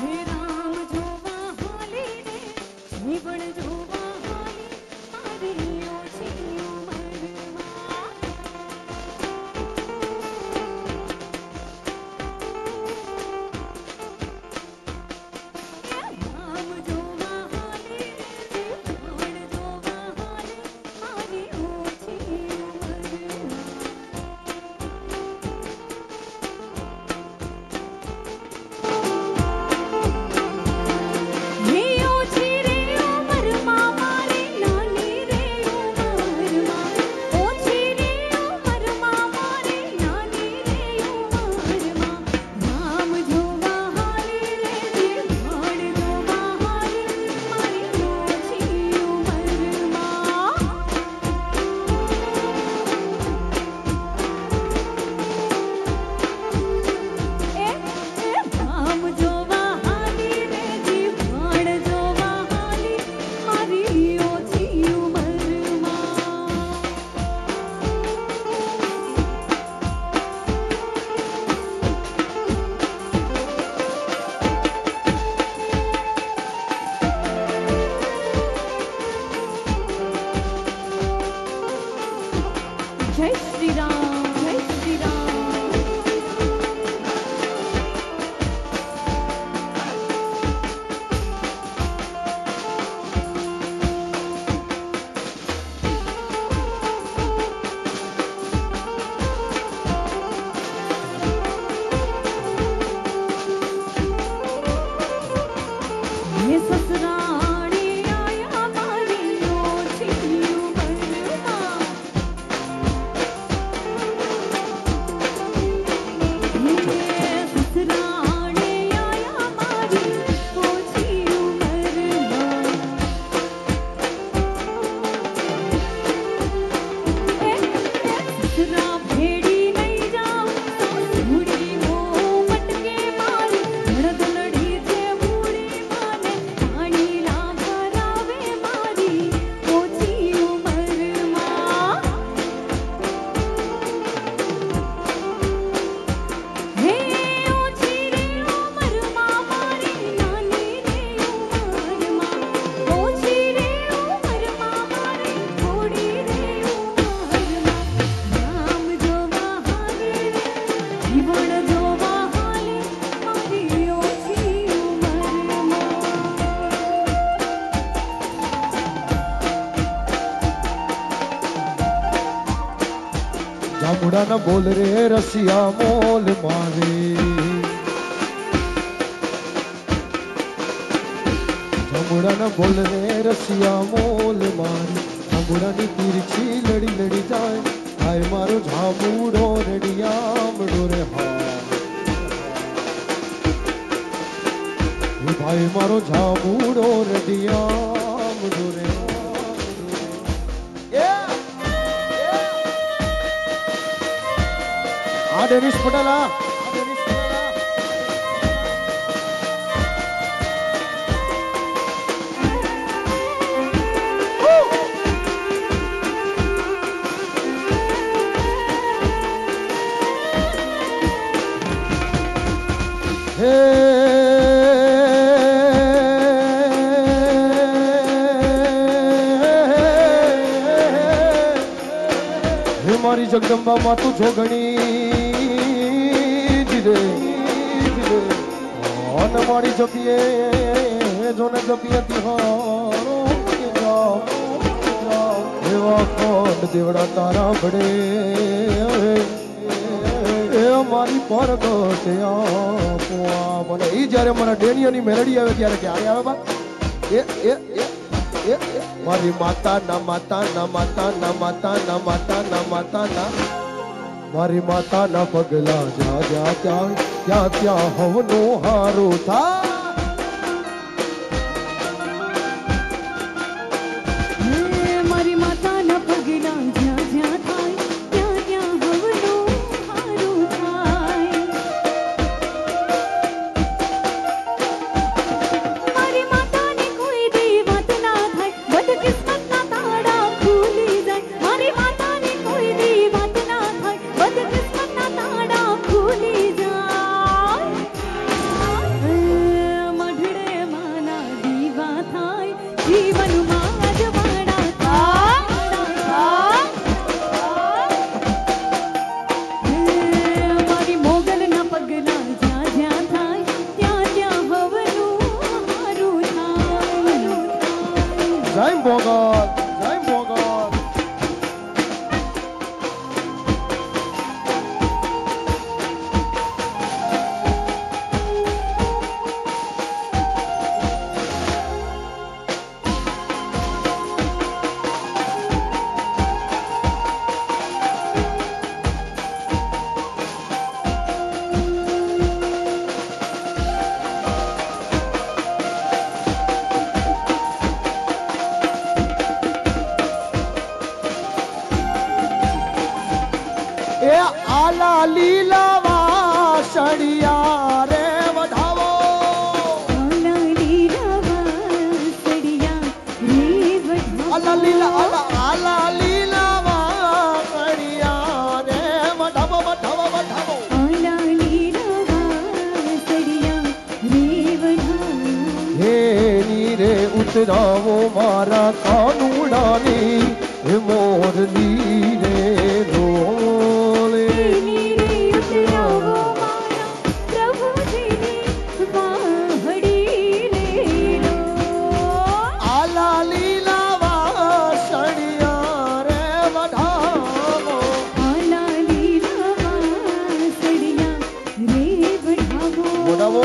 जामुड़ा न बोल रे रसिया मोल मारे, जामुड़ा न बोल रे रसिया मोल मारे, जामुड़ा नी तिरछी लड़ी लड़ी जाए, हाय मारो झामुड़ो रड़िया मड़ो रे भाई मारो झामुड़ो रड़िया मड़ो रे डेनिस पटेला मारी जगदम्बा मातु जोगणी मारी जपिए जो न जपिए तिहारो देवड़ा तारा बड़े मारी पर जय मना डेनिया मेलडी आवे त्यारे क्यारे आवे बा मारी माता ना माता ना माता ना माता ना माता ना माता ना मारी माता ना पगला जा जा क्या क्या क्या हवनो हारो था मारी माता ना पगला जा जा था क्या क्या हवनो हारो था मारी माता ने कोई दी बात ना था बद किस्मत ना ताड़ा खुली जाए मारी माता ने कोई दी बात ना था बद किस्मत ना ताड़ा खुली जाए મોગલ જય મોગલ એ આલા લીલા વાસળિયા રે વધાવો આલા લીલા વાસળિયા રે વધાવો આલા લીલા આલા લીલા વાસળિયા રે વધાવો વધાવો વધાવો આલા લીલા વાસળિયા રે વધાવો હે નીરે ઉતરાવો મારા કાનુડાની હે મોરલી રે રોલે આલા લીલા વાસળિયા રે વધાવો વધાવો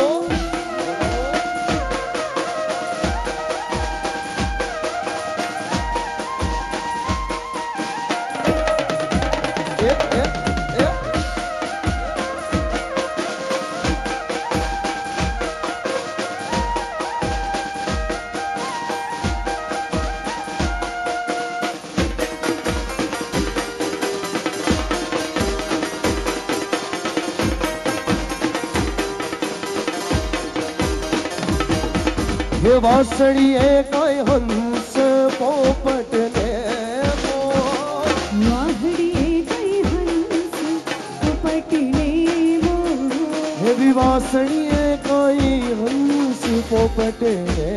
હે વાસળીએ કઈ હંસ પોપટ ને હે વાસળીએ કઈ હંસ પોપટ ને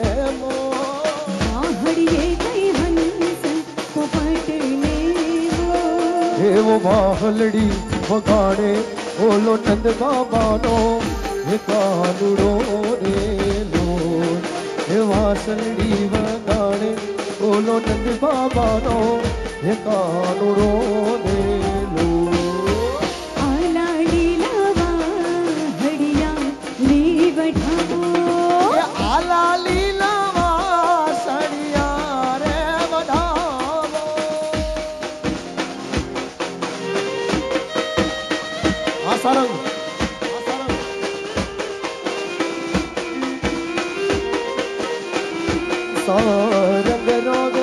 એવો વાહલડી વગાડે ઓલો નંદ બાબાનો હે કાનુડો રે લો હે વાસલડી વગાડે ઓલો નંદ બાબાનો હે કાનુડો રે લો આલા લીલા વાસળિયા રે વધાવો આ સારંગ સારંગ રોગ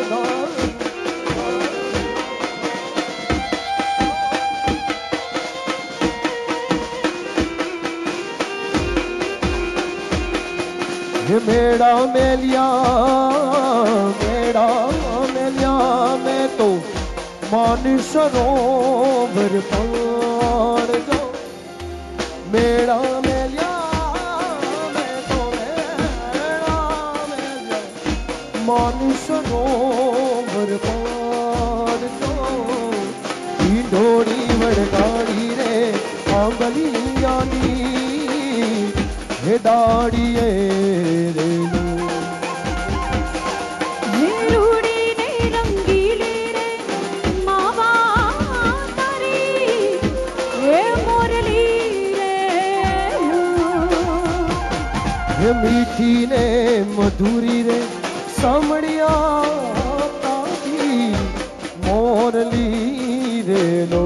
मेरा मेलिया मैं तो मानस सरोवर पार जाऊं मेरा मेलिया मैं तो मानस सरोवर पार जाऊं ढोड़ी वड़गाड़ी रे आंगलियानी हे दाड़िए रे मीठी ने मधुरी रे सामड़िया ताकी मोरली रे लो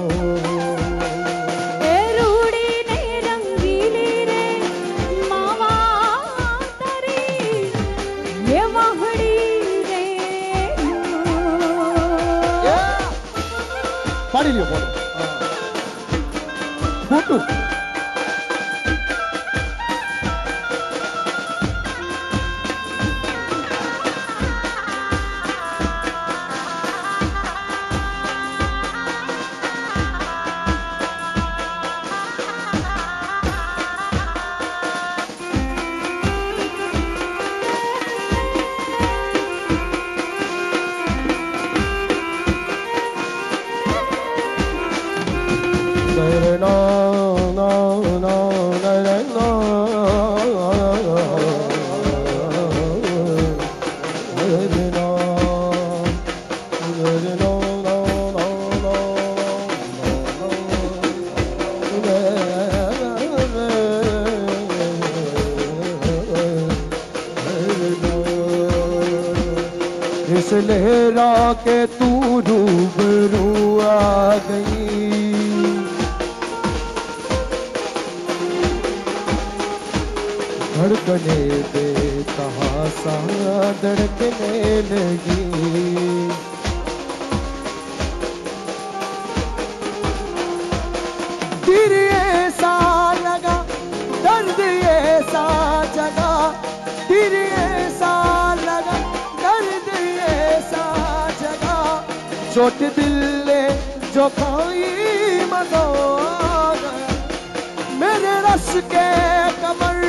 પાડી લ્યો બોલો ફોટો होश लहरा के तू रूबरू आ गई। धड़कने बेतहासा धड़कने लगी। दिल ऐसा लगा, दर्द ऐसा जगा, दिल ऐसा लगा, दर्द ऐसा जगा, चोट दिल ने जो खाई मजा आ गया। मेरे रस के कमर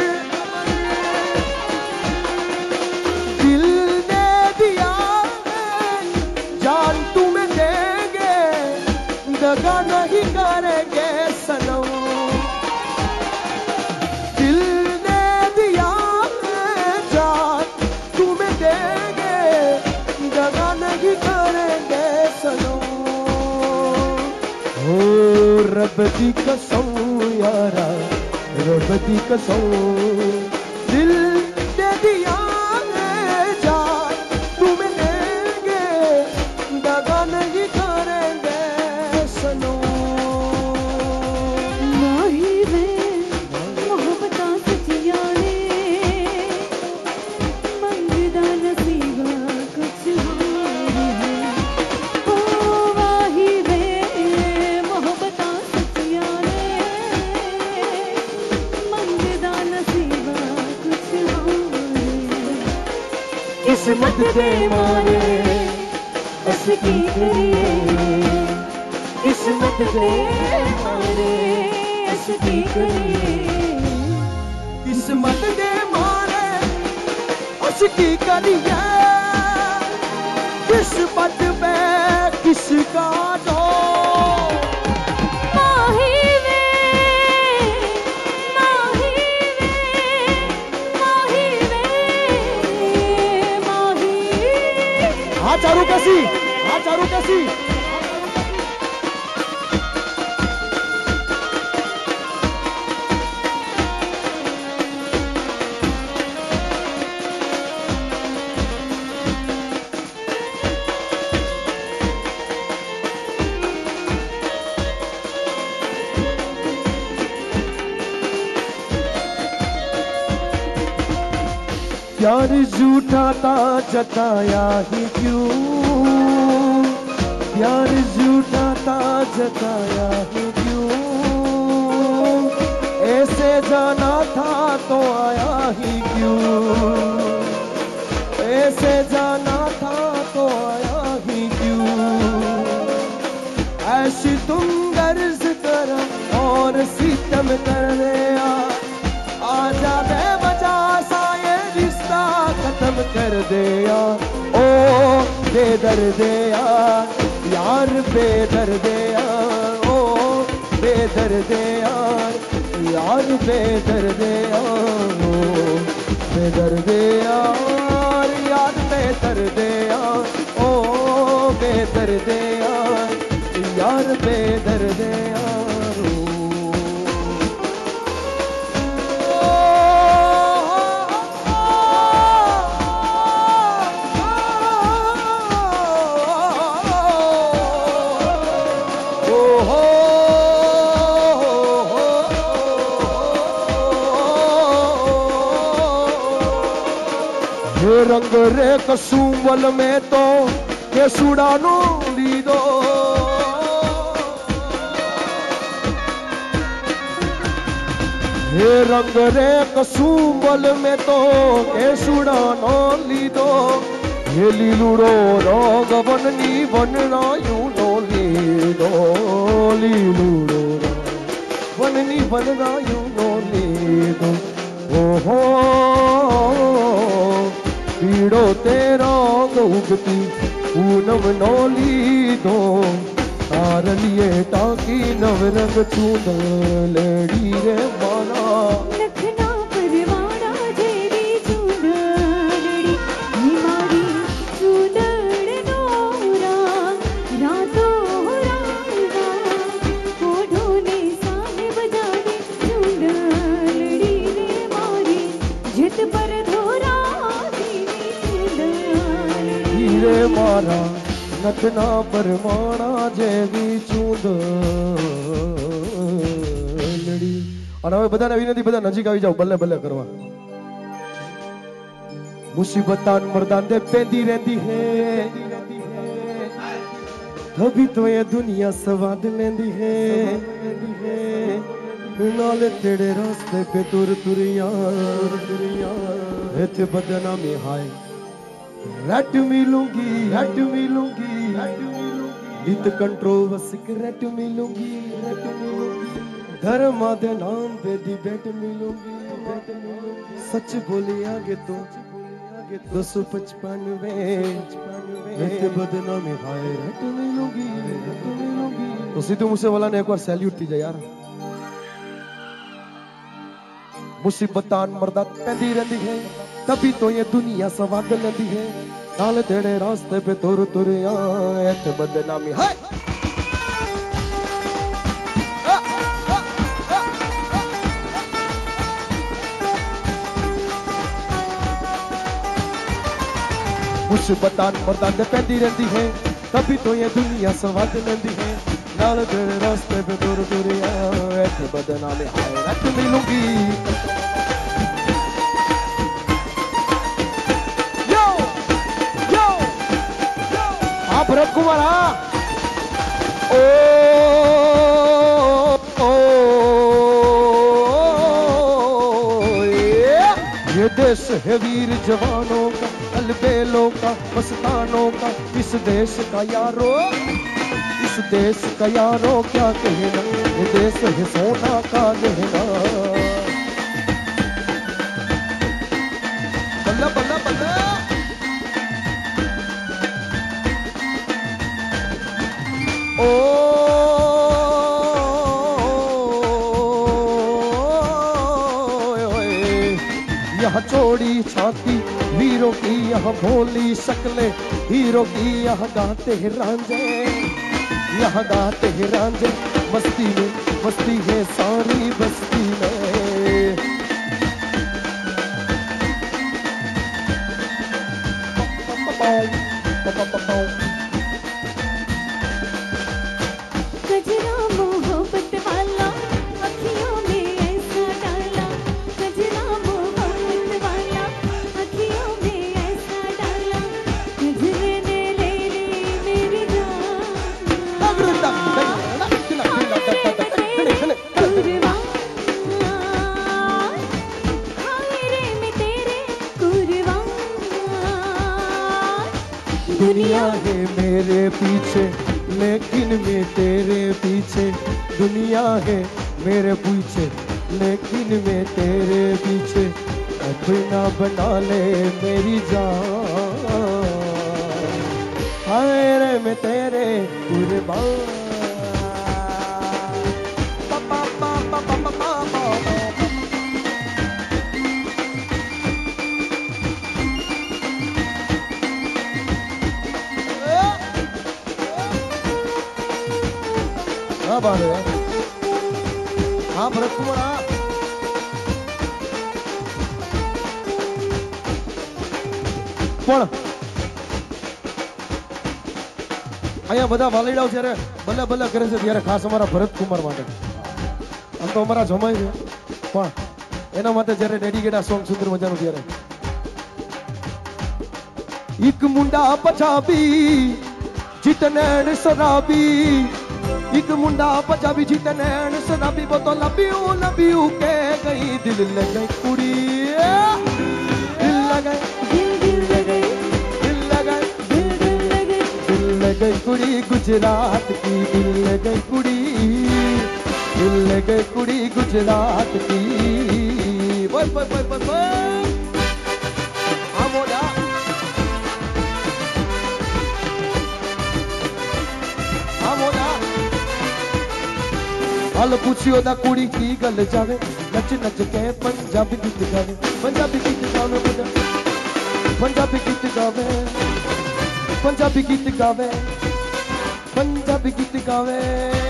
दिल ने दिया, जान तुम्हें देंगे, दगा नहीं करेंगे सनम। दिल ने दिया, जान तुम्हें देंगे, दगा नहीं करेंगे सनम। हो रब दी कसम यारा, रब दी कसम, दिल दे दिया जान तुम्हें देंगे, दगा नहीं करेंगे सनम। वाही वे मोहब्बतां सच्चियां ने, मंगदा नसीबा कुछ और है। ओ वाही वे मोहब्बतां सच्चियां ने, मंगदा नसीबा कुछ और है। किस्मत दे मारे अस की करिए, किस्मत दे मारे अस की करिए। किस्मत दे मारे उसकी करिए, किस्मत पे किसका दो। माही वे, माही वे, माही वे, माही। हाँ चारू कैसी, हाँ चारू कैसी। प्यार झूठा था जताया ही क्यों, प्यार झूठा था जताया ही क्यों, ऐसे जाना था तो आया ही क्यों, ऐसे जाना था तो आया ही क्यों। ऐसी तुम गर्ज कर और सितम कर दिया, आजा बेवजह सा ये रिश्ता खत्म कर दिया। ओ बेदर्द यार बेदर्द ओ बेदर्द यार बेदर्द ओ बेदर्द यार बेदर्द ओ बेदर्द यार बेदर्द रंग रे कसूमल में तो के सुड़ानो लीदो, हे रंग रे कसूमल में तो के सुड़ानो लीदो। हे लीलुड़ो रंग बननी बनना यूं नो लीदो, लीलुड़ो बननी बनना यूं नो लीदो। ओहो पीड़ो तेरा उगती पूनम नौली दो, तार लिए टाकी नवरंग चूंद लेडी रे माना। लखना परवाना जेवी चूंदड़ी, निमारी चूंदड़ नोरा, रातों रागा, कोढोले साहिब जाने चूंदड़ी रे मारी, जित पर धोरा मारा नखना परमाणा जेवी चूंदड़ी। અને હવે બધાને વિનંતી, બધા નજીક આવી જાઓ, બલ્લે બલ્લે કરવા। मुसीबतान मर्दान दे पेंदी रहती है, तभी तो ये दुनिया स्वाद लेंदी है। नाले तेरे रास्ते पे तुर तुरिया इथे बदनामी हाय रट मिलूंगी इत कंट्रोवर्सी रट मिलूंगी धर्म दे नाम पे दी बेट मिलूंगी। सच बोली आगे तो 295 बदनामी हाय रट मिलूंगी। तो सिद्धू मूसेवाला ने एक बार सैल्यूट थी यार। मुसीबतान मर्दा पेंदी रहती है, तभी तो ये दुनिया स्वाद लेती है। नाल तेरे रास्ते पे तुर तुरिया इथे बदनामी हाय। मुसीबतान मर्दान दे पेंदी रहती है, तभी तो ये दुनिया स्वाद लेंदी है। नाल तेरे रास्ते पे तुर तुरिया इथे बदनामी हाय रट मिलूंगी। यो यो हाँ भरत कुमार हाँ। ओ ये देश है वीर जवानों का, अलबेलों का, मस्तानों का। इस देश का यारो, इस देश का यारो क्या कहना, ये देश है सोना का गहना। बल्ला बल्ला बल्ला ओ यहाँ चौड़ी छाती वीरों की, यहाँ भोली शक्लें हीरो की। यहाँ गाते हैं रांझे, यहाँ गाते हैं रांझे। मस्ती में मस्ती है सारी बस्ती में। गजरा मोहब्बत वाला अखियों में ऐसा डाला, गजरा मोहब्बत वाला अखियों में ऐसा डाला। गजरे ने ले ली मेरी जान, दुनिया है मेरे पीछे लेकिन मैं तेरे पीछे। दुनिया है मेरे पीछे लेकिन मैं तेरे पीछे। अपना बना ले मेरी जान, हाय रे मैं तेरे कुर्बान। हाँ बात है हाँ भरत कुमार हाँ। પણ અહીંયા બધા વાલીડાઓ જ્યારે બલ્લે બલ્લે કરે છે ત્યારે ખાસ અમારા ભરત કુમાર માટે, આમ તો અમારા જમાઈ છે પણ એના માટે જ્યારે ડેડિકેટ આ સોંગ સુંદર મજાનું ત્યારે એક મુંડા પછાબી જીતનેણ શરાબી, एक मुंडा पंजाबी जीतनेण शराबी। वो तो लव यू के गई, दिल लगे कुड़ी दिल लगे दिल लगे दिल लगे दिल लगे कुड़ी गुजरात की। दिल लगे कुड़ी गुजरात की। बोल बोल बोल बोल हाँ बोला हाँ बोला। हाल पूछियो दा कुड़ी की गल जावे, नच नच के पंजाबी गीत गावे। पंजाबी गीत गावे पंजाबी गीत गावे पंजाबी गीत गावे पंजाबी गीत गावे।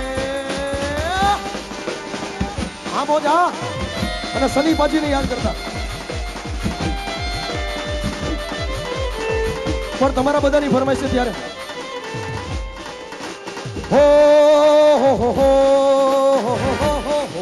हाँ बोजा અને સની પાજી ને યાદ કરતા પણ તમારા બધાની ફરમાઈશ છે ત્યારે હો હો હો હો હો હો હો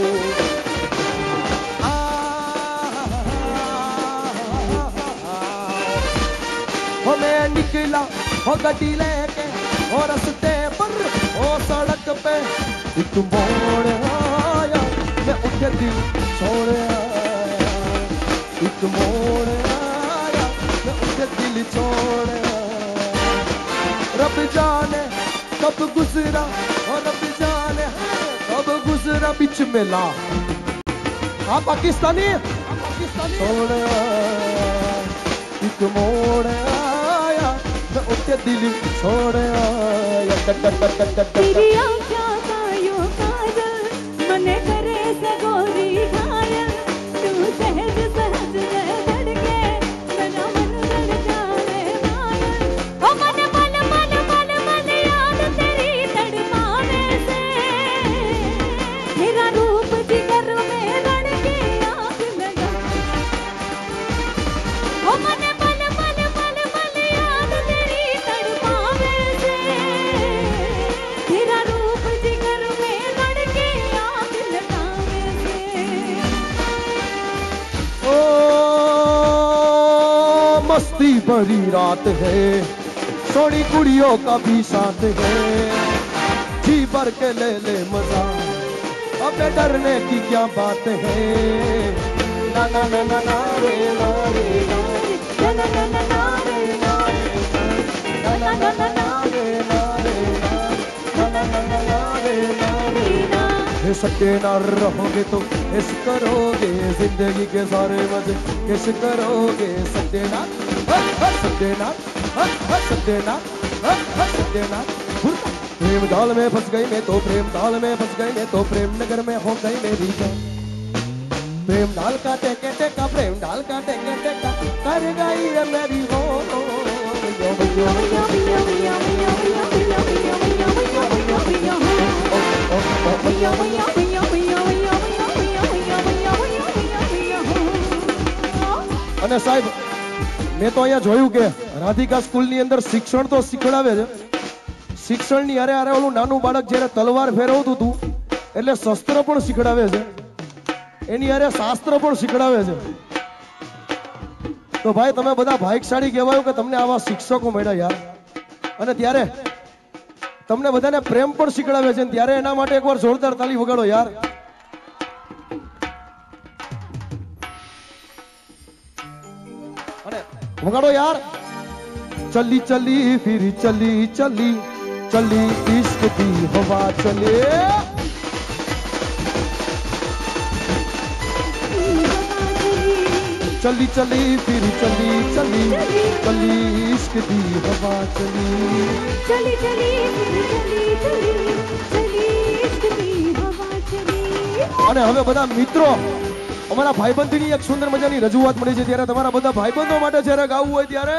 हो मैं निकला हो गड्डी लेके और रस्ते पर हो सड़क पे एक मोड़ आया मैं उठे दिल छोड़ आया एक मोड़ आया मैं उठे दिल छोड़ आया रब जाने कब गुजरा और रब जाने कब गुजरा बीच में ला पाकिस्तानी छोड़ आया एक मोड़ आया मैं उठे दिल छोड़ आया तेरी आँखों का यो काजल मने करे सगोरी घायल तू सहज सहज में धड़के मेरा मन धड़ जावे मायल ओ मन मन मन मन मन याद तेरी तड़पाने से तेरा रूप जिगर में धड़के आग लगा ओ मन मस्ती भरी रात है सोनी कुड़ियों का भी साथ है जी भर के ले मजा अब डरने की क्या बात है ना ना ना ना ना रे ना रे ना ना ना ना ना रे ना रे ना ना ना ना रे ना रे ना ना ना ना रे ना रे सच्चे ना रहोगे तो इस करोगे जिंदगी के सारे मजे किस करोगे सत्यनाथ सत्यनाथ सत्यनाथ सत्यनाथ प्रेम जाल में फंस गई मैं तो प्रेम जाल में फंस गई मैं तो प्रेम नगर में हो गई मेरी जान प्रेम डाल का टेके टेका प्रेम डाल का टेके टेका कर गई है मेरी हो અને સાહેબ મેં તો અહીંયા જોયું કે રાધિકા સ્કૂલની અંદર શિક્ષણ તો શીખડાવે છે શિક્ષણની હારે હારે ઓલું નાનું બાળક જ્યારે તલવાર ફેરવતું હતું એટલે શસ્ત્ર પણ શીખડાવે છે એની હારે શાસ્ત્ર પણ શીખડાવે છે તો ભાઈ તમે બધા ભાગ્યશાળી કહેવાયો કે તમને આવા શિક્ષકો મળ્યા યાર અને ત્યારે તમને બધાને પ્રેમ પણ શીખડાવે છે ત્યારે એના માટે એકવાર જોરદાર તાળી વગાડો યાર वगाड़ो यार चली चली फिर चली चली चली इश्क की हवा चले चली चली फिर चली चली चली इश्क की हवा चली चली चली फिर चली चली चली इश्क की हवा चली અને હવે બધા મિત્રો અમારા ભાઈબંધની એક સુંદર મજાની રજૂઆત મળી છે ત્યારે તમારા બધા ભાઈબંધો માટે જ્યારે ગાવું હોય ત્યારે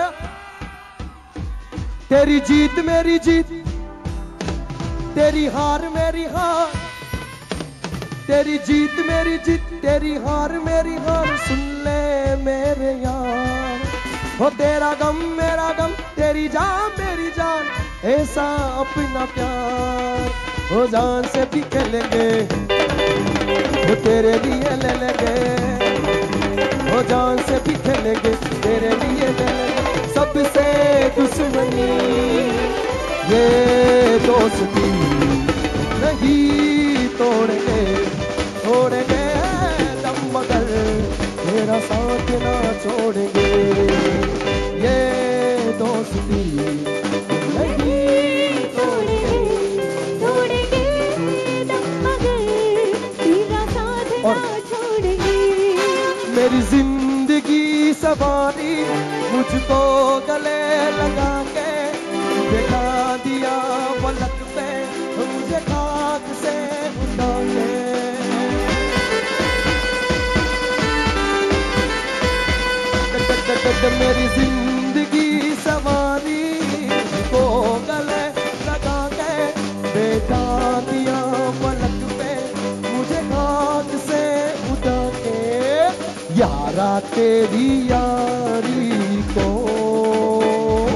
तेरी जीत मेरी जीत तेरी हार मेरी हार तेरी जीत मेरी जीत तेरी हार मेरी हार सुन ले मेरे यार हो तेरा गम मेरा गम तेरी जान मेरी जान ऐसा अपना प्यार हो जान से भी खेलेंगे वो तेरे लिए ले लेंगे वो जान से भी खेलेंगे तेरे लिए ले लेंगे सबसे दुश्मनी ये दोस्ती नहीं तोड़ेंगे छोड़ेंगे दम मगर तेरा साथ ना छोड़ेंगे ये दोस्ती नहीं तोड़ेंगे छोड़ेंगे दम मगर तेरा साथ ना छोड़ेंगे मेरी जिंदगी सवारी मुझको गले लगा के बिठा दिया पलक पे मुझे खाक से उठा के मेरी जिंदगी सवारी मुझको गले लगा के बिठा दिया पलक पे मुझे खाक से उठा के यारा तेरी यारी को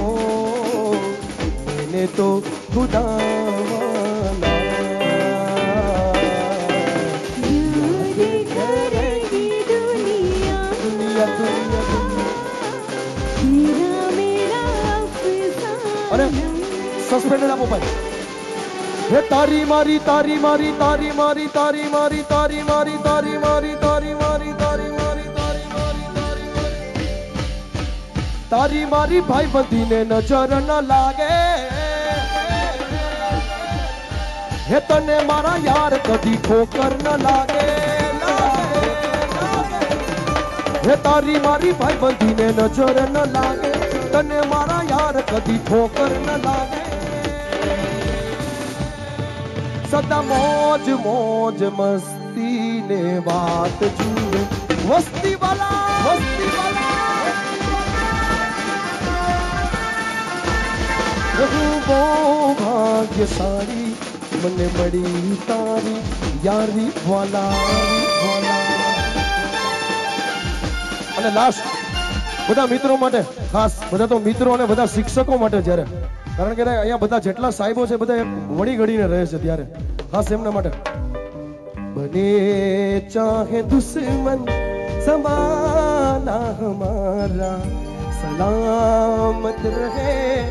तो खुदा वाला याद करेगी दुनिया दुनिया दुनिया तेरा मेरा अफसाना अरे सस्पेंडेड आपो भाई हे तारी मारी तारी मारी तारी मारी तारी मारी तारी मारी तारी मारी तारी मारी तारी मारी तारी मारी तारी तारी मारी भाई बंदी ने नजर न लागे हे तने मारा यार कदी ठोकर न लागे हे तारी मारी भाई बंदी ने नजर न लागे तने मारा यार कदी ठोकर न लागे सदा मौज मौज मस्ती ने बात जुए वस्ती वाला वो भाग्यशाली મને મળી તારી યારી વાલા અને લાસ્ટ બધા મિત્રો માટે ખાસ બધા તો મિત્રો અને બધા શિક્ષકો માટે જ્યારે કારણ કે અહીંયા બધા જેટલા સાહેબો છે બધા વળી ઘડીને રહે છે ત્યારે ખાસ એમના માટે બને ચાહે દુશ્મન સમાના હમારા સલામત રહે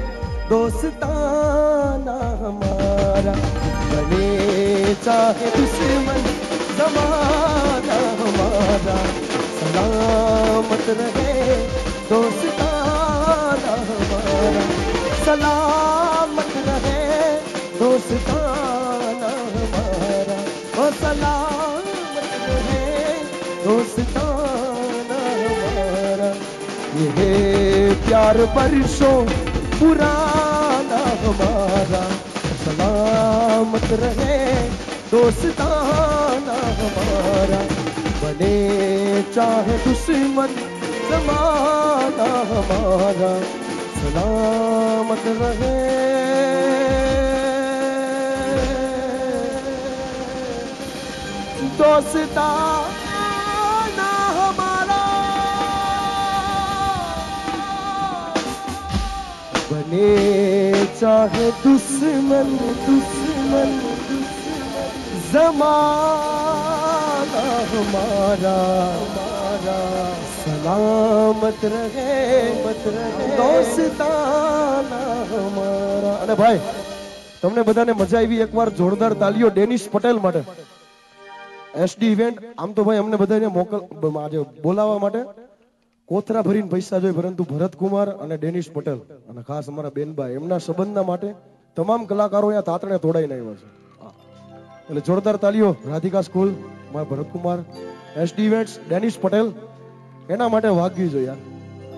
दोस्ताना हमारा बने चाहे दुश्मन जमाना हमारा सलामत रहे दोस्ताना हमारा सलामत रहे दोस्ताना हमारा ओ सलामत रहे दोस्ताना हमारा ये प्यार बरसों पुराना हमारा सलामत रहे दोस्ताना हमारा बने चाहे दुश्मन जमाना हमारा सलामत रहे दोस्ताना हमारा बने चाहे दुश्मन जमाना हमारा सलामत रहे दोस्ताना हमारा અને ભાઈ તમને બધાને મજા આવી એકવાર જોરદાર તાલીઓ ડેનિશ પટેલ માટે એસડી ઇવેન્ટ આમ તો ભાઈ અમને બધાને આજે બોલાવવા માટે કોથરા ભરીને પૈસા જોઈએ પરંતુ ભરતકુમાર અને ડેનિશ પટેલ અને ખાસ અમારા બેનબા એમના સંબંધના માટે તમામ કલાકારો અહીંયા તાતણે તોડાઈને આવ્યા છે એટલે જોરદાર તાલીઓ રાધિકા સ્કૂલ મારા ભરતકુમાર એસડી ઇવેન્ટ્સ ડેનિશ પટેલ એના માટે વાગવી જોઈએ યાર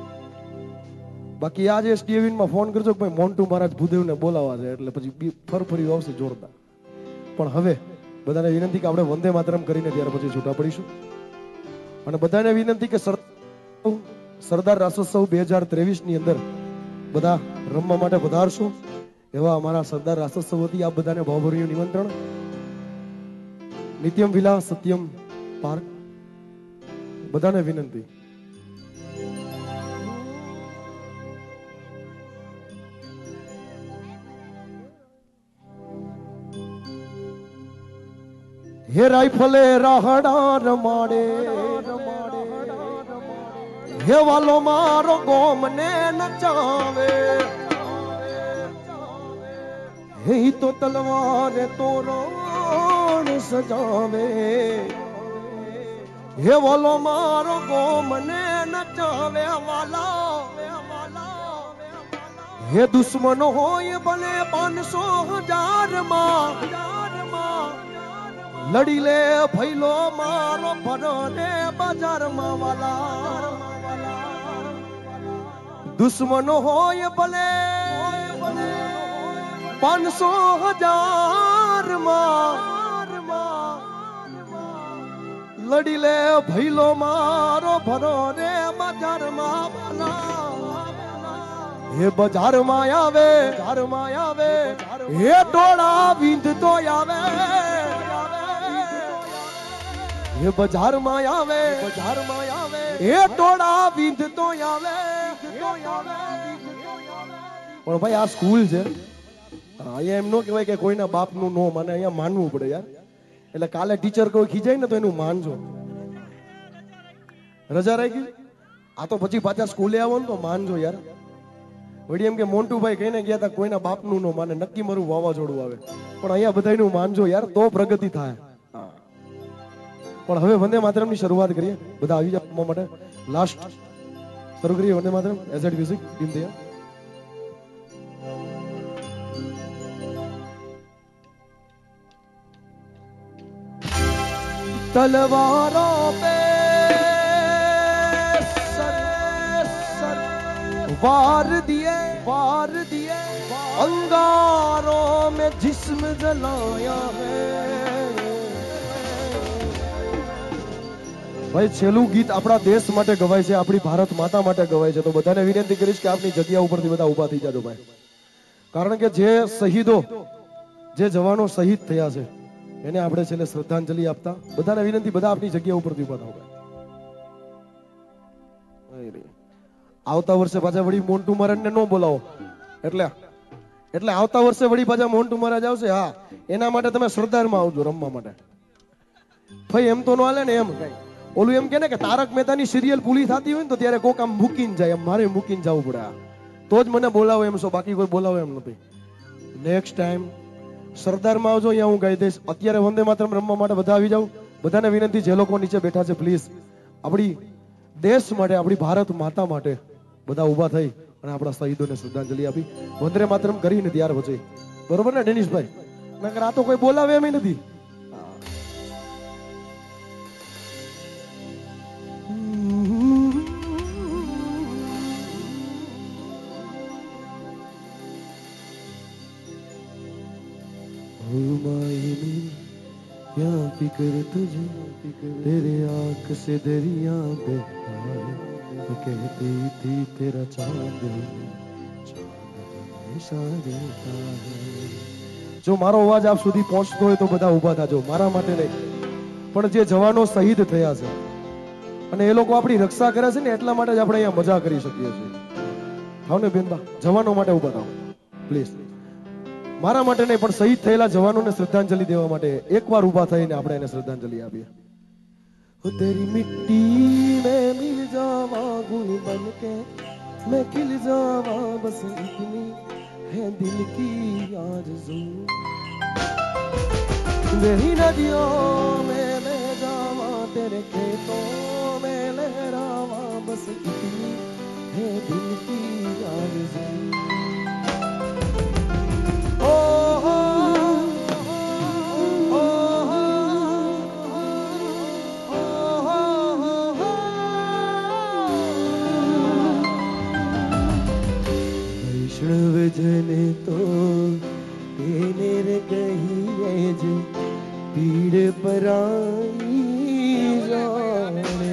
બાકી આજે એસડી ઇવેન્ટમાં ફોન કરજો કે ભાઈ મોન્ટુ મહારાજ ભૂદેવને બોલાવવા છે એટલે પછી ફરફરી આવશે જોરદાર પણ હવે બધાને વિનંતી કે આપણે વંદે માતરમ કરીને ત્યાર પછી છૂટા પડીશું અને બધાને વિનંતી કે સરદાર રાસોત્સવ 2023 ની અંદર બધા રમવા માટે પધારશો એવા અમારા સરદાર રાસોત્સવ વતી આપ બધાને ભાવભર્યું નિમંત્રણ નિત્યમ વિલા સત્યમ પાર્ક બધાને વિનંતી હે રાઈફલે રાહડા રમાડે હે વાલો મારો ગોમને નચાવે હે તો તલવાર તોરણ સજાવે હે વાલો મારો ગોમને નચાવે વાલા હે દુશ્મન હોય ભલે 500,000 માં લડી લે ભૈલો મારો ભરો ને બજારમાં વાલા દુશ્મન હોય ભલે 500,000 માં લડી લે ભૈલો મારો ભરો ને બજારમાં વાલા હે બજારમાં આવે હે ટોળા વિંધતો આવે હે બજારમાં આવે હે ટોળા વિંધતો આવે પણ ભાઈ આ સ્કૂલ છે અહીંયા એમ ન કહેવાય કે કોઈના બાપનું નો માને, અહીંયા માનવું પડે યાર. એટલે કાલે ટીચર કોઈ ખીજાય ને તો એનું માનજો. રજા રાખી આ તો પછી પાછા સ્કૂલે આવો ને તો માનજો યાર. વળી એમ કે મોન્ટુભાઈ કહીને ગયા હતા કોઈના બાપનું નો માને, નક્કી મારું વાવાઝોડું આવે. પણ અહીંયા બધાયનું માનજો યાર, તો પ્રગતિ થાય. પણ હવે વંદે માતરમની શરૂઆત કરીએ. બધા આવી જવા માટે લાસ્ટ શરૂ કરીએ વંદે માતરમ એઝ એટ મ્યુઝિક ટીમ તૈયાર. तलवारों पे सर वार दिए अंगारों में जिस्म जलाया है. ભાઈ છેલ્લું ગીત આપણા દેશ માટે ગવાય છે, આપણી ભારત માતા માટે ગવાય છે. તો બધાને વિનંતી કરીશ કે આપની જગ્યા ઉપરથી બધા ઊભા થઈ જાજો ભાઈ. કારણ કે જે શહીદો, જે જવાનો શહીદ થયા છે એને આપણે છેલ્લે શ્રદ્ધાંજલિ આપતા. બધાને વિનંતી, બધા આપની જગ્યા ઉપરથી ઉભા થાવ. આવતા વર્ષે પાછા વળી મોન્ટુ મહારાજને ન બોલાવો, એટલે આવતા વર્ષે વળી પાછા મોન્ટુ મહારાજ આવશે. હા, એના માટે તમે સરદારમાં આવજો રમવા માટે. ભાઈ એમ તો ન હાલે ને, એમ કઈ ઓલું એમ કે ને કે તારક મહેતાની સિરિયલ પૂરી થતી હોય ને તો ત્યારે કોક આમ મૂકીને જાય, એમ મારે મૂકીને જવું પડે તો જ મને બોલાવો એમ છો, બાકી કોઈ બોલાવો એમ નથી. નેક્સ્ટ ટાઈમ સરદારમાં આવજો, અહીંયા હું ગાઈ દઈશ. અત્યારે વંદે માતરમ રમવા માટે બધા આવી જાવ. બધાને વિનંતી, જે લોકો નીચે બેઠા છે પ્લીઝ આપણી દેશ માટે, આપણી ભારત માતા માટે બધા ઊભા થઈ અને આપણા શહીદોને શ્રદ્ધાંજલિ આપી વંદે માતરમ કરીને ત્યાર પછી. બરોબર ને ડેનિશભાઈ? નકર આ તો કોઈ બોલાવે એમ નથી. क्या फिक्र तुझे तेरे आंख से दरिया बहता है, वो कहती थी तेरा चांद हमेशा रहता है. जो मारो अवाज आप સુધી પહોંચતો હોય તો બધા ઊભા થાજો. મારા માટે નહીં પણ જે જવાનો શહીદ થયા છે અને એ લોકો આપણી રક્ષા કરે છે ને એટલા માટે જ આપણે અહીંયા મજા કરી શકીએ છીએ. થાવ ને બેનબા, જવાનો માટે ઊભા થાવ પ્લીઝ. મારા માટે નહીં પણ શહીદ થયેલા જવાનોને શ્રદ્ધાંજલિ દેવા માટે એકવાર ઊભા થઈને આપણે એને શ્રદ્ધાંજલિ આપીએ. તેરી મિટ્ટી મેં મિલ જાવા ગુલ બનકે मैं खिल जावा बस इतनी है दिल की आरज़ू. तेरी नदियों में मैं जावा तेरे खेतों में लहरावा बस इतनी है दिल की आरज़ू. वैष्णवजन तो तेने रे कहिए जो पीड़ पराई जान रे.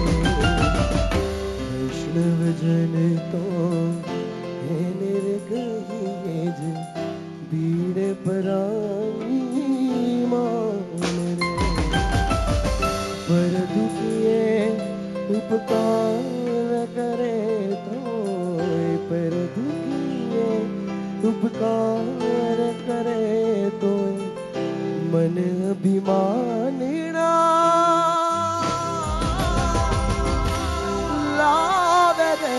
वैष्णवजन तो तेने रे कहिए जो पीड़ पराई मान रे. पर दुखिए उपकार करे तो पर दुखिए उपकार करे तो मन अभिमानिना लावे रे.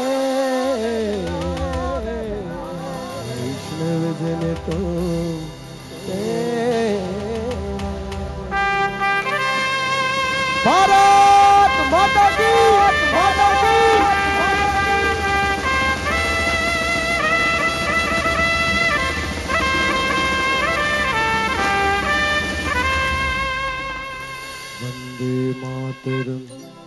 वैष्णवजन तो भारत माता की माता की. वंदे मातरम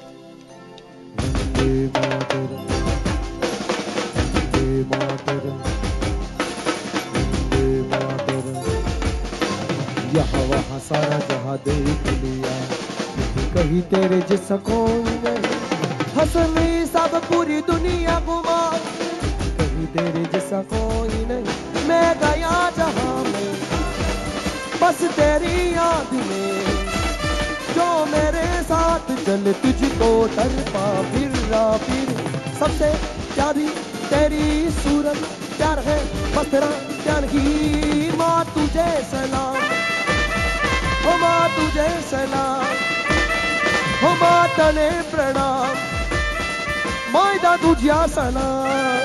वंदे मातरम वंदे मातरम वंदे मातरम. यहाँ वहाँ सारा जहाँ देख लिया कहीं तेरे जैसा कोई नहीं. हंसनी सब पूरी दुनिया घुमा कहीं तेरे जैसा कोई नहीं. मैं गया जहाँ में बस तेरी याद में जो मेरे साथ चल तुझको तड़पा फिर सबसे प्यारी तेरी सूरत प्यार है बस तेरा प्यार ही। माँ तुझे सलाम, हो माँ तुझे सलाम, हो माँ तने प्रणाम, मायदा तुझ्या सलाम।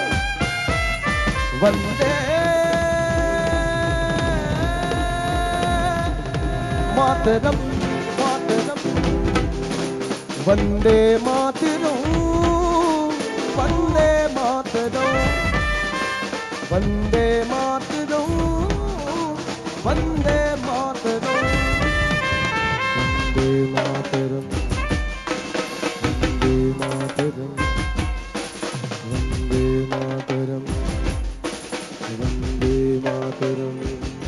वंदे मातरम, मातरम, वंदे मातरम, वंदे मातरम, वंदे मातरम, वंदे मातरम, वंदे मातरम, वंदे मातरम, वंदे मातरम, वंदे मातरम।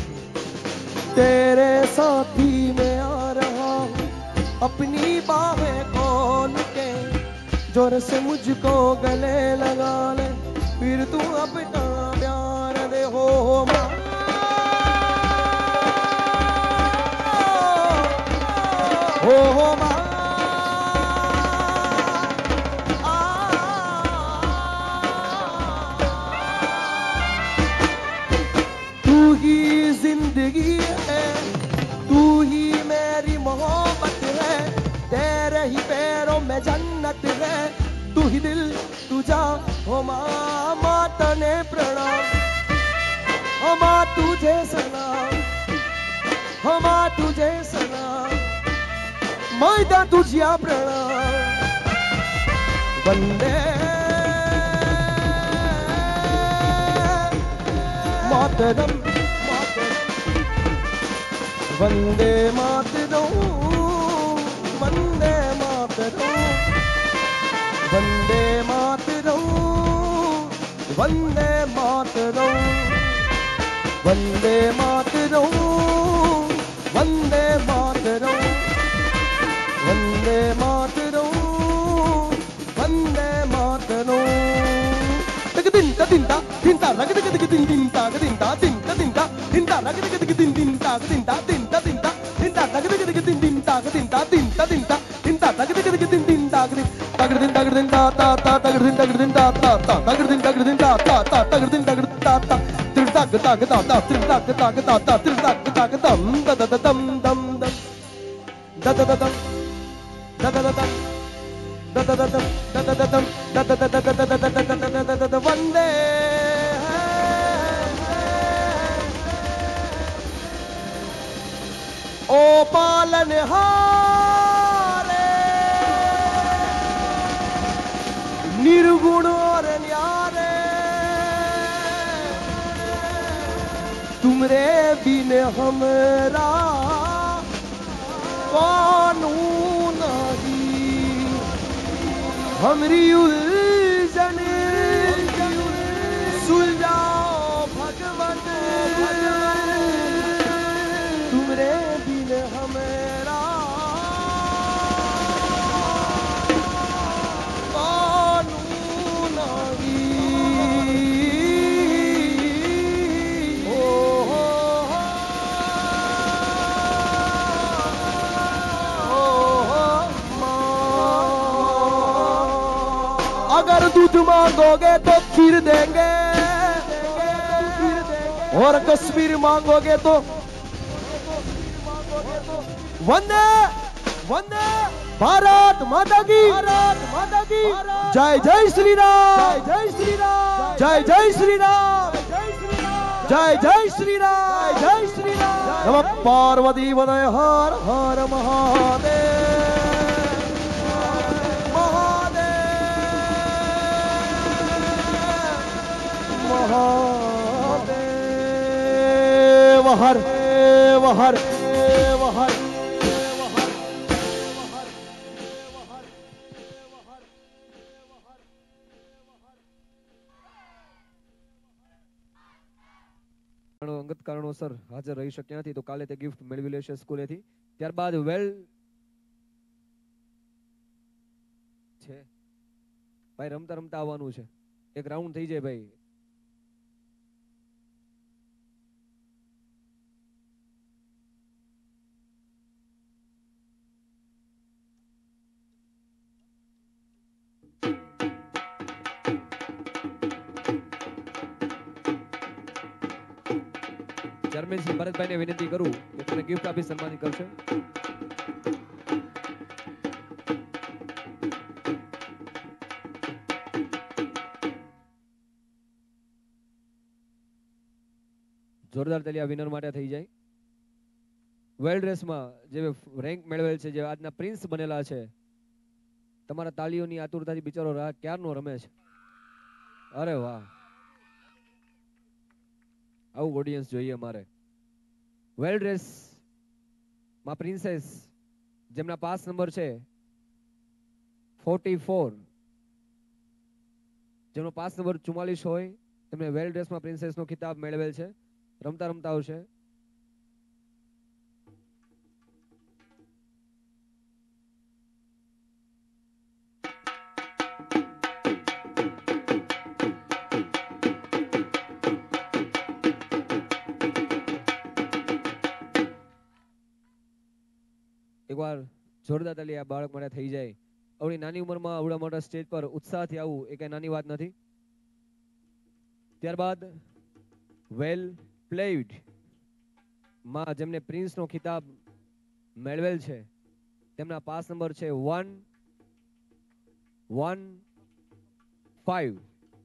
तेरे साथी में आ रहा हूँ अपनी बाहें खोल के, जोर से मुझको गले लगा ले, फिर तू अपना प्यार दे। हो माँ, हो माँ, तू ही जिंदगी है, तू ही मेरी मोहब्बत है, तेरे ही पैरों में जन्नत है, तू ही दिल तुझा। हो माँ, माँ तने प्रणाम, हो माँ तुझे सलाम, हो माँ तुझे सलाम, मायदा तुझ्या प्रणाम। वंदे मातरम, वंदे मातरम, वंदे मातरम, वंदे मातरम, वंदे मातरम, वंदे मातरम, वंदे मातरम, वंदे मातरम, वंदे मातरम। तक दिन ता दिन ता दिन ता रग तक तक दिन दिन ता दिन ता दिन ता दिन ता दिन ता रग तक तक दिन दिन ता दिन ता दिन ता दिन ता दिन ता रग तक तक दिन दिन ता दिन ता दिन ता दिन ता दिन ता रग तक तक दिन दिन ता दिन तगड़ दिन ता ता ता तगड़ दिन ता ता ता तगड़ दिन ता ता ता तगड़ दिन ता ता तिर तग तग ता ता तिर तग तग ता ता तिर तग तग दम द द दम दम दम द द दम द द दम वंदे ओ पालनहारे, निर्गुण और न्यारे, तुमरे बिन हमरा कानून नहीं, हमरी उलझन सुलझाओ भगवन, तुमरे बिन हमेरा कानून नहीं। ओ अगर दूध मांगोगे तो खीर देंगे, और कश्मीर मांगोगे तो वंदे वंदे भारत माता की, भारत माता की जय। जय श्री राम, जय श्री राम, जय जय श्री राम, जय जय श्री राम, जय श्री राम। नमः पार्वती वदय हर हर महादेव, महादेव, महादेव हर हर हर। અંગત કારણોસર હાજર રહી શક્યા નથી, તો કાલે તે ગિફ્ટ મેળવી લેશે સ્કૂલેથી. ત્યારબાદ વેલ છે ભાઈ, રમતા રમતા આવવાનું છે, એક રાઉન્ડ થઈ જાય ભાઈ. ચેરમેન શ્રી ભરતભાઈને વિનંતી કરું કે તમને ગિફ્ટ આપી સન્માનિત કરશે. જોરદાર તાલી વિનર માટે થઈ જાય. વર્લ્ડ રેસમાં જે રેન્ક મેળવેલ છે, જે આજના પ્રિન્સ બનેલા છે, તમારા તાલીઓની આતુરતાથી બિચારો રાહ ક્યારનો રમે છે. અરે વાહ, આવું ઓડિયન્સ જોઈએ અમારે. વર્લ્ડ રેસ માં પ્રિન્સેસ જેમના પાસ નંબર છે 44, જેમનો પાસ નંબર 44 હોય તેમને વર્લ્ડ રેસમાં પ્રિન્સેસનો ખિતાબ મેળવેલ છે. રમતા રમતા આવશે. એકવાર જોરદાર તાલી આ બાળક માટે થઈ જાય. આવડી નાની ઉંમરમાં આવડા મોટા સ્ટેજ પર ઉત્સાહથી આવવું એ કઈ નાની વાત નથી. ત્યારબાદ વેલ પ્લેડ માં જેમને પ્રિન્સનો ખિતાબ મેળવેલ છે, તેમના પાસ નંબર છે 115,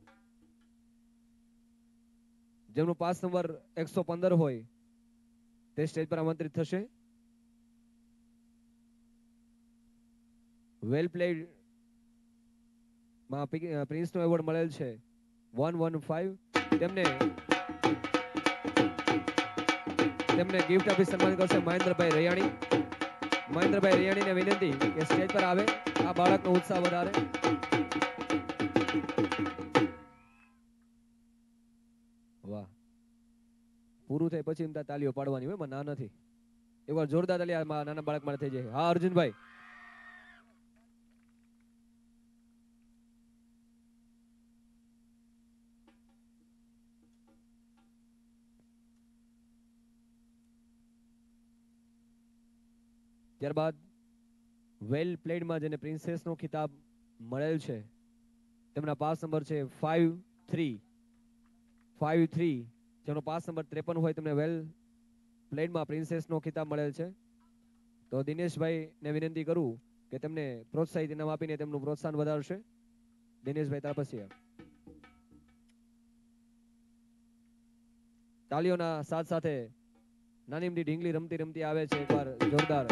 જેમનો પાસ નંબર 115 હોય તે સ્ટેજ પર આમંત્રિત થશે. વેલ પ્લેડ માં પ્રિન્સનો એવોર્ડ મળેલ છે 115. તેમને ગિફ્ટ આપી સન્માન કરશે મહેન્દ્રભાઈ રૈયાણી. મહેન્દ્રભાઈ રૈયાણીને વિનંતી કે સ્ટેજ પર આવે, આ બાળકનો ઉત્સાહ વધારે. વાહ, પૂરું થાય પછી એમ તાલીઓ પાડવાની હોય, ના નથી. એકવાર જોરદાર તાલી આ નાના બાળક માટે થઈ જાય. હા અર્જુનભાઈ. ત્યારબાદ વેલ પ્લેડમાં જેને પ્રિન્સેસનો ખિતાબ મળેલ છે, તેમના પાસ નંબર છે 53, જેમનો પાસ નંબર 53 હોય તેમને વેલ પ્લેડમાં પ્રિન્સેસનો ખિતાબ મળેલ છે. તો દિનેશભાઈને વિનંતી કરું કે તેમને પ્રોત્સાહિત ઇનામ આપીને તેમનું પ્રોત્સાહન વધારશે. દિનેશભાઈ તાપસિયા. તાલીઓના સાથ સાથે નાની એમની ઢીંગલી રમતી રમતી આવે છે. એકવાર જોરદાર.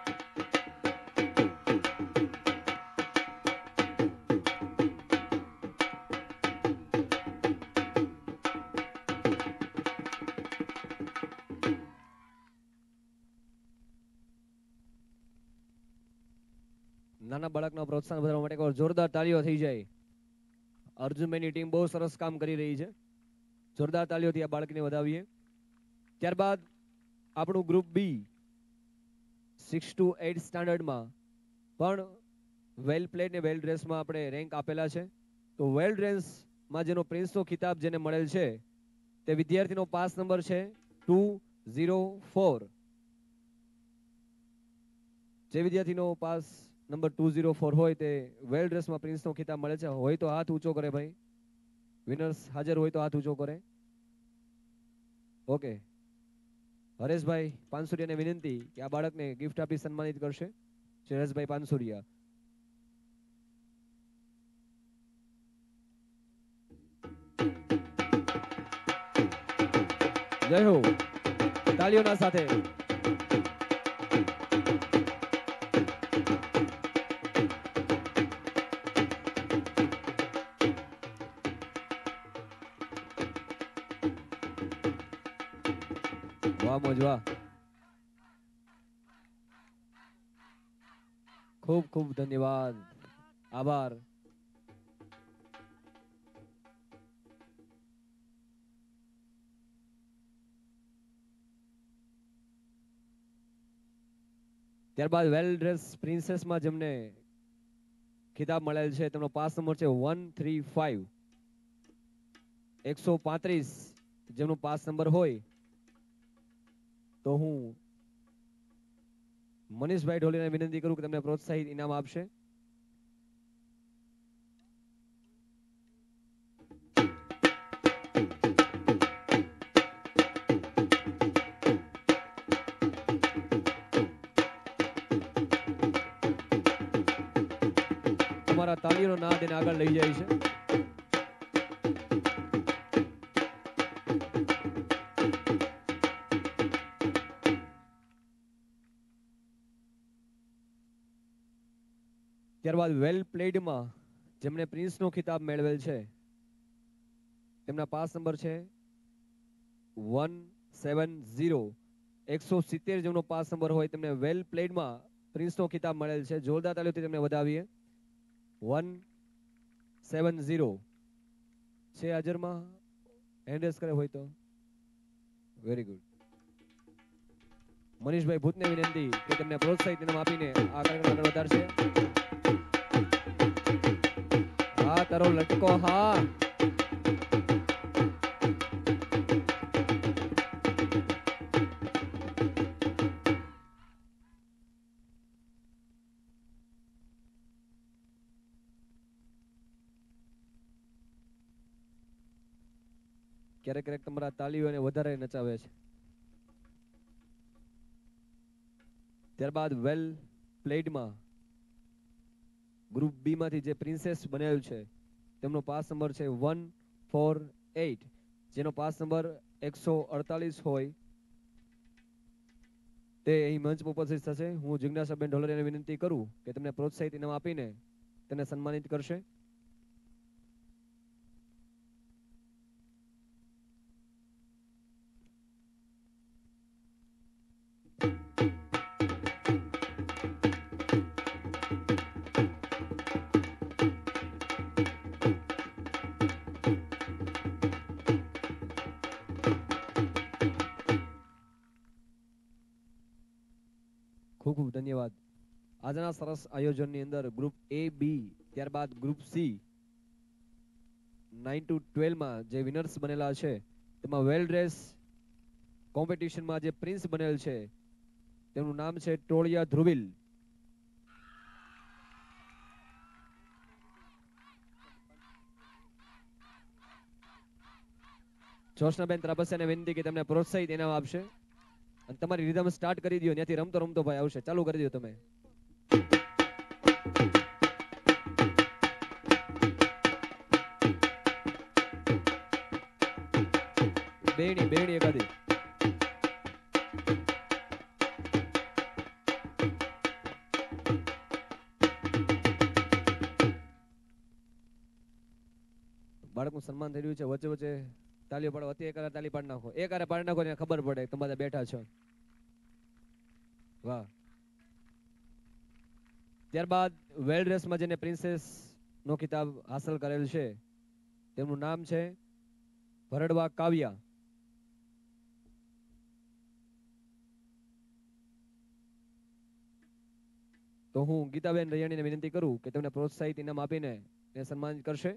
નાના બાળકના પ્રોત્સાહન વધારવા માટે એકવાર જોરદાર તાળીઓ થઈ જાય. અર્જુનભાઈની ટીમ બહુ સરસ કામ કરી રહી છે. જોરદાર તાળીઓથી આ બાળકને વધાવીએ. ત્યારબાદ આપણું ગ્રુપ બી 6 to 8 સ્ટાન્ડર્ડમાં પણ વેલ પ્લેડ ને વેલ ડ્રેસમાં આપણે રેન્ક આપેલા છે. તો વેલ ડ્રેસમાં જેનો પ્રિન્સનો ખિતાબ જેને મળેલ છે તે વિદ્યાર્થીનો પાસ નંબર છે 204. જે વિદ્યાર્થીનો પાસ નંબર 204 હોય તે વેલ ડ્રેસમાં પ્રિન્સનો ખિતાબ મળે છે. હોય તો હાથ ઊંચો કરે ભાઈ. વિનર્સ હાજર હોય તો હાથ ઊંચો કરે. ઓકે, હરેશભાઈ પાનસુરિયાને વિનંતી કે આ બાળકને ગિફ્ટ આપી સન્માનિત કરશે. હરેશભાઈ પાનસુરિયા. જય હો. તાળીઓના સાથે વાહ મોજ વાહ. ખૂબ ખૂબ ધન્યવાદ, આભાર. ત્યારબાદ વેલ ડ્રેસ પ્રિન્સેસમાં જેમને ખિતાબ મળેલ છે તેમનો પાસ નંબર છે 135, 135 જેમનો પાસ નંબર હોય તો હું મનીષભાઈ ઢોલીને વિનંતી કરું કે તેમને પ્રોત્સાહિત ઇનામ આપશે. તમારા તાળીઓનો નાદ એને આગળ લઈ જાય છે. ત્યારબાદ વેલ પ્લેડમાં જેમણે પ્રિન્સનો ખિતાબ મેળવેલ છે તેમના પાસ નંબર છે 170. 170 જેમનો પાસ નંબર હોય તેમને વેલ પ્લેડમાં પ્રિન્સનો ખિતાબ મળેલ છે. જોરદાર તાળીઓથી તેમને વધાવીએ. 170 છે હાજરમાં, હેન્ડ રેઝ કરે હોય તો વેરી ગુડ. મનીષભાઈ ભૂતને વિનંતી કે તેમને પ્રોત્સાહિત ઇનામ આપીને આ કાર્યક્રમ આગળ વધારશે. હા તારો લટકો હા. ક્યારેક ક્યારેક તમારા તાલીઓને વધારે નચાવે છે. ત્યારબાદ વેલ પ્લેડમાં ગ્રુપ બી માંથી જે પ્રિન્સેસ બનેલ છે તેમનો પાસ નંબર છે 148, જેનો પાસ નંબર 148 હોય તે અહીં મંચ પર ઉપસ્થિત થશે. હું જિજ્ઞાસાબેન ઢોલરિયાને વિનંતી કરું કે તેમને પ્રોત્સાહિત ઇનામ આપીને તેને સન્માનિત કરશે. ખૂબ ખૂબ ધન્યવાદ. આજના સરસ આયોજનની અંદર ગ્રુપ એ બી ત્યારબાદ ગ્રુપ સી 9 to 12 માં જે વિનર્સ બનેલા છે તેમાં વેલ રેસ કોમ્પિટિશનમાં જે પ્રિન્સ બનેલ છે તેમનું નામ છે ટોળિયા ધ્રુવિલ. જોશનાબેન ત્રાપસિયાને વિનંતી કે તમને પ્રોત્સાહિત ઇનામ આપશે અને તમારી રિધમ સ્ટાર્ટ કરી દો. ત્યાંથી રમતો રમતો ભાઈ આવશે, ચાલુ કરી દો તમે. બેણી એકાદી. બાળકનું સન્માન થઈ રહ્યું છે. વચ્ચે વચ્ચે તાલીઓ પાડો. અતિ એક તાલી પાડી નાખો, એક આરે પાડી નાખો, ખબર પડે તમે બેઠા છો. વાહ. ત્યારબાદ વેલ રેસમાં જેને પ્રિન્સેસ નો ખિતાબ હાંસલ કરેલ છે તેમનું નામ છે ભરડવા કાવ્યા. તો હું ગીતાબેન રૈયાણીને વિનંતી કરું કે તેમને પ્રોત્સાહિત ઇનામ આપીને તેને સન્માનિત કરશે.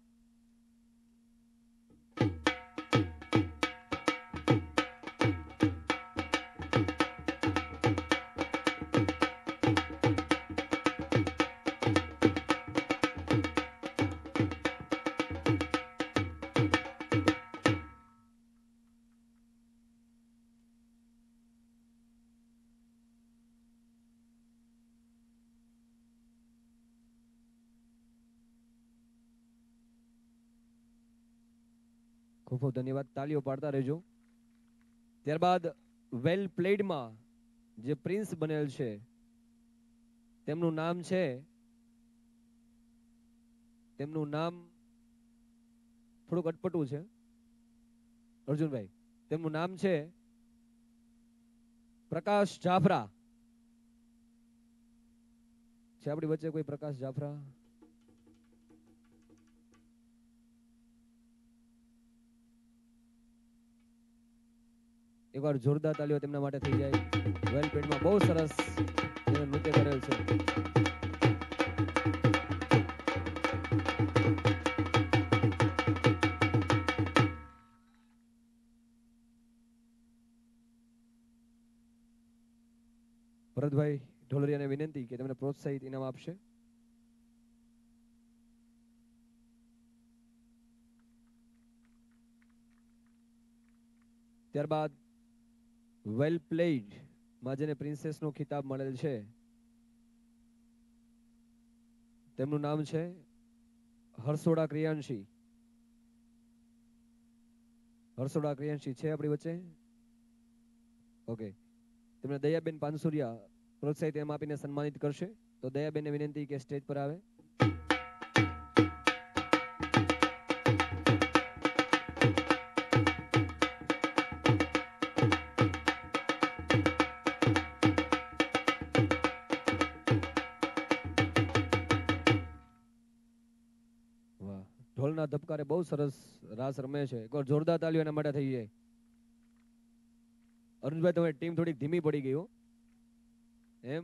ખૂબ ખૂબ ધન્યવાદ. તાલીઓ પાડતા રહેજો. ત્યારબાદ વેલ પ્લેડમાં જે પ્રિન્સ બનેલ છે તેમનું નામ છે થોડુંક અટપટું છે અર્જુનભાઈ. તેમનું નામ છે પ્રકાશ જાફરા. છે આપણી વચ્ચે કોઈ પ્રકાશ જાફરા? એકવાર જોરદાર તાલીઓ તેમના માટે થઈ જાય. વેલ પ્લેડમાં બહુ સરસ નૃત્ય કરેલ છે. ભરતભાઈ ઢોલરિયાને વિનંતી કે તેમને પ્રોત્સાહિત ઇનામ આપશે. ત્યારબાદ વેલ પ્લેડ માં જેને પ્રિન્સેસ નો ખિતાબ મળેલ છે તેમનું નામ છે હર્ષોડા ક્રિયાંશી. હર્ષોડા ક્રિયાંશી છે આપણી વચ્ચે? ઓકે. તેમને દયાબેન પાનસુરિયા પ્રોત્સાહિત એમ આપીને સન્માનિત કરશે. તો દયાબેનને વિનંતી કે સ્ટેજ પર આવે. વાહ, ઢોલના ધબકારે બહુ સરસ રાસ રમે છે. એકવાર જોરદાર તાલીઓ એના માટે થઈ જાય. અરુણભાઈ, તમારી ટીમ થોડીક ધીમી પડી ગઈ હો. એમ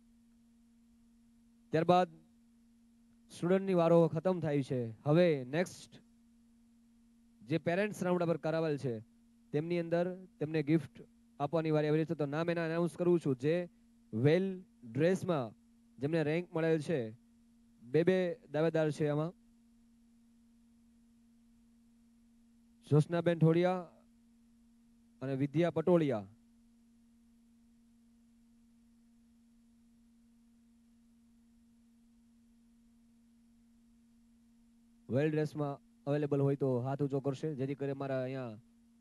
ત્યારબાદ સ્ટુડન્ટની વારો ખતમ થાય છે. હવે નેક્સ્ટ જે પેરેન્ટ્સ રાઉન્ડ પર કરાવેલ છે તેમની અંદર તેમને ગિફ્ટ આપવાની વારી આવી રહી છે. તો નામ એના અનાઉન્સ કરું છું. જે વેલ ડ્રેસમાં જેમને રેન્ક મળેલ છે, બે દાવેદાર છે આમાં. જોશનાબેન ઠોડિયા અને વિદ્યા પટોળિયા. વેલ ડ્રેસમાં અવેલેબલ હોય તો હાથ ઊંચો કરશે, જેથી કરી મારા અહીંયા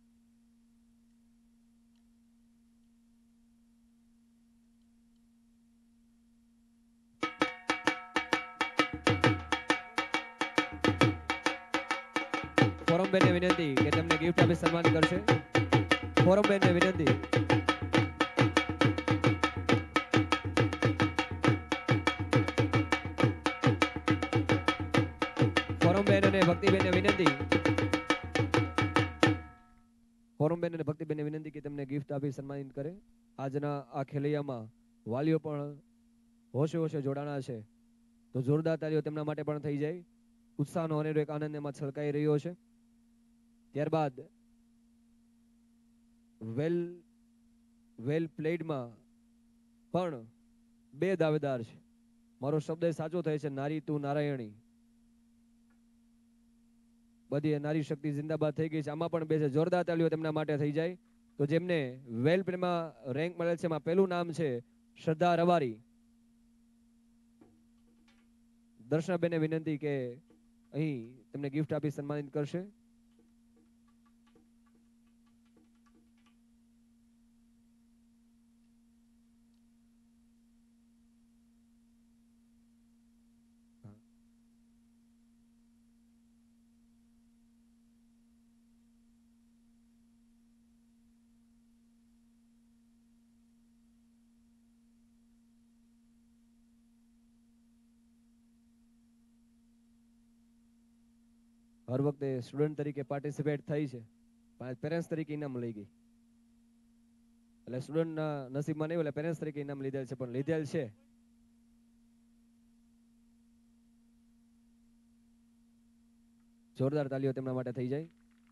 ફોરમબેનને વિનંતી કે તેમને ગિફ્ટ આપી સન્માનિત કરશે. ફોરમબેનને વિનંતી. ફોરમબેન અને ભક્તિબેનને વિનંતી. ફોરમબેન અને ભક્તિબેનને વિનંતી કે તેમને ગિફ્ટ આપી સન્માનિત કરે. આજના આ ખેલૈયામાં વાલીઓ પણ હોશે હોશે જોડાણા છે, તો જોરદાર તાલીઓ તેમના માટે પણ થઈ જાય. ઉત્સાહનો અનેરો એક આનંદ એમાં છલકાઈ રહ્યો છે. ત્યારબાદ વેલ પ્લેડમાં પણ બે દાવેદાર છે. મારો શબ્દ સાચો થાય છે, નારી તું નારાયણી. બધી નારી શક્તિ જિંદાબાદ થઈ ગઈ છે. આમાં પણ બે છે. જોરદાર તાલીઓ તેમના માટે થઈ જાય. તો જેમને વેલ પ્લેમાં રેન્ક મળેલ છે એમાં પહેલું નામ છે શ્રદ્ધા રવારી. દર્શનાબેનને વિનંતી કે અહીં તેમને ગિફ્ટ આપી સન્માનિત કરશે. હર વખતે સ્ટુડન્ટ તરીકે પાર્ટિસિપેટ થઈ છે, પણ પેરેન્ટ્સ તરીકે ઇનામ લઈ ગઈ. એટલે સ્ટુડન્ટના નસીબમાં નહીં, એટલે પેરેન્ટ્સ તરીકે ઇનામ લીધેલ છે, પણ લીધેલ છે. જોરદાર તાલીઓ તેમના માટે થઈ જાય.